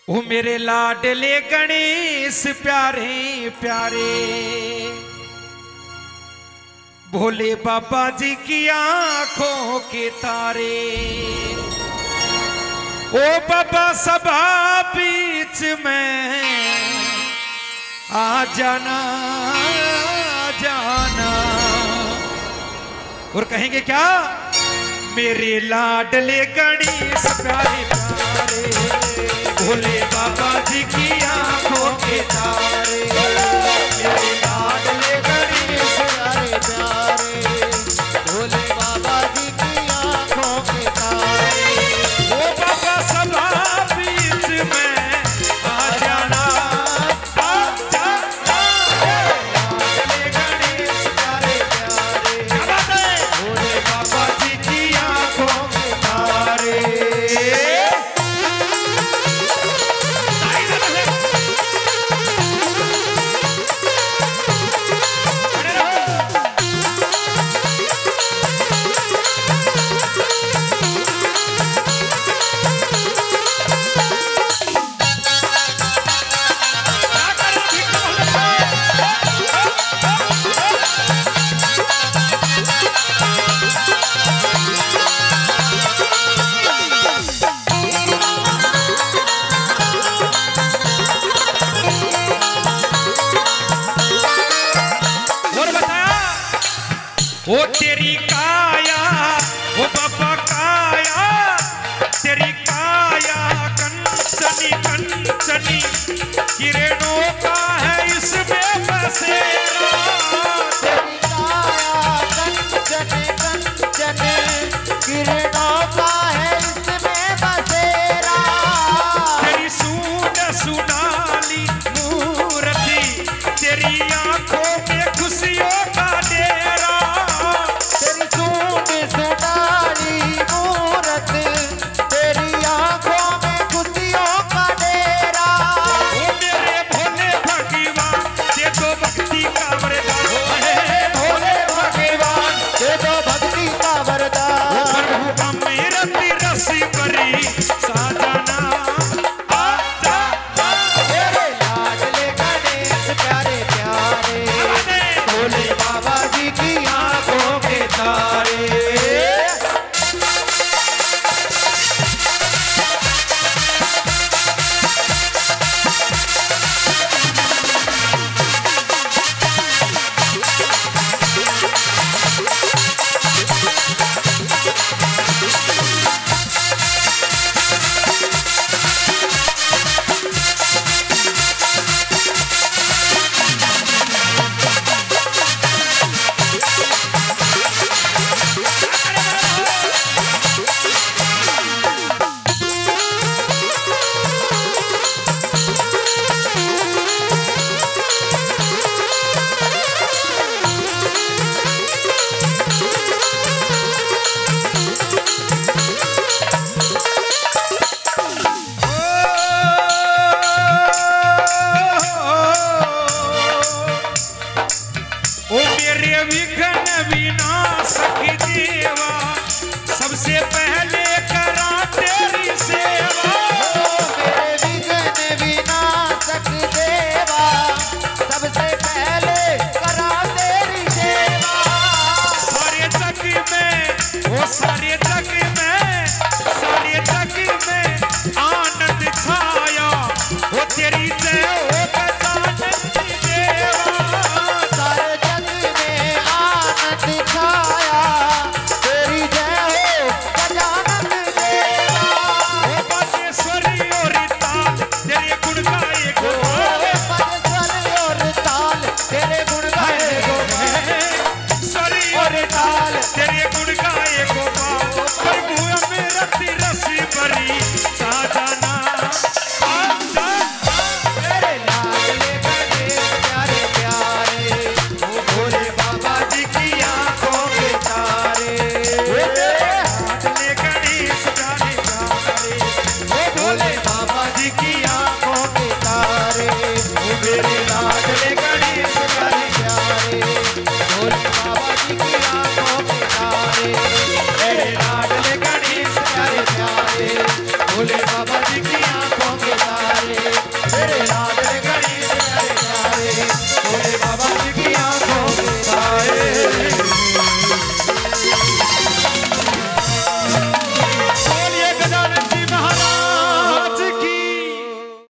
ओ मेरे लाडले गणेश प्यारे प्यारे, भोले बाबा जी की आंखों के तारे। ओ बाबा सभा बीच में आ जाना जाना। और कहेंगे क्या? मेरे लाडले गणेश प्यारे प्यारे, भोले बाबा जी की आंखों के तारे। मेरे लाडले गणेश प्यारे प्यारे, भोले बाबा जी की आंखों के तारे। ओ बाबा सभा बीच में आ जाना आ जाना। लाडले गणेश प्यारे प्यारे, क्या बात है? भोले बाबा जी की आंखों के तारे। ओ तेरी काया, ओ बाबा काया, तेरी काया कंचनी कंचनी, किरणों का है इसमें बसेरा। तेरी काया कंचनी कंचनी, किरणों का है इसमें बसेरा। तेरी सूंड सुनाली मूर्ति, तेरी आंखों में खुशियों का डेरा। तेरी सूंड सुनाली मूरत, तेरी आंखों में खुशियों का डेरा। ओ मेरे भोले भगवान, दे दो भक्ति का वरदान। भोले भगवान, दे दो भक्ति का वरदान। प्रभु अमृत रसी भरी साजना आ जाना। मेरे लाडले गणेश प्यारे प्यारे, भोले बाबा जी की आंखों के तारे। सबसे पहले करा तेरी सेवा। मेरे विघ्न विनाशक देवा, सबसे पहले करा तेरी सेवा। सारे जग में, वो सारे जग में, सारे जग में आनंद छाया, वो तेरी जय हो गजानन देवा। सारे जग में आनंद छाया, तेरी जय हो गजानन देवा। हे पद्मेश्वरी और ताल, तेरे गुण गाए गोपाल। पद्मेश्वरी और ताल, तेरे गुण गाए गोपाल। स्वरी और ताल, तेरे गुण गाए गोपाल। प्रभु अमृत रसी भरी साजना आ जाना। मेरे लाडले गणेश प्यारे प्यारे, ओ भोले बाबा जी की आंखों के तारे। मेरे लाडले गणेश प्यारे प्यारे, ओ भोले बाबा जी की आंखों के तारे। ओ मेरे लाडले गणेश प्यारे प्यारे, भोले बाबा जी की आंखों के तारे। मेरे लाडले गणेश प्यारे प्यारे, भोले बाबा जी की आंखों के तारे।